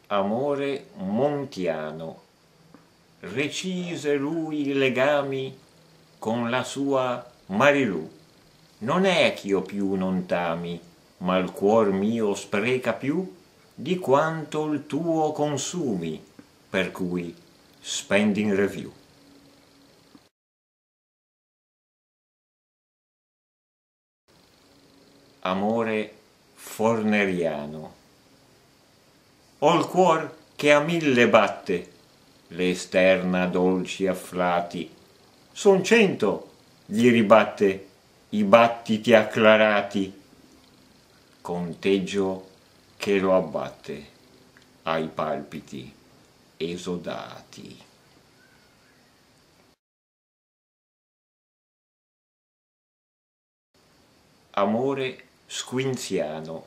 amore montiano, recise lui i legami con la sua Marilù. Non è ch'io più non t'ami, ma il cuor mio spreca più di quanto il tuo consumi, per cui spendi in review. Amore forneriano. Ho il cuor che a 1000 batte, le esterna dolci afflati, son 100, gli ribatte i battiti acclarati, conteggio che lo abbatte ai palpiti esodati. Amore squinziano.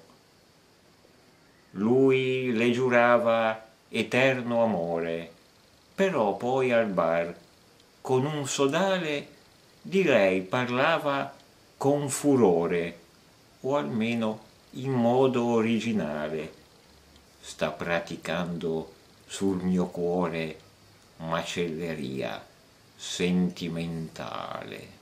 Lui le giurava eterno amore, però poi al bar con un sodale di lei parlava con furore, o almeno in modo originale. Sta praticando sul mio cuore macelleria sentimentale.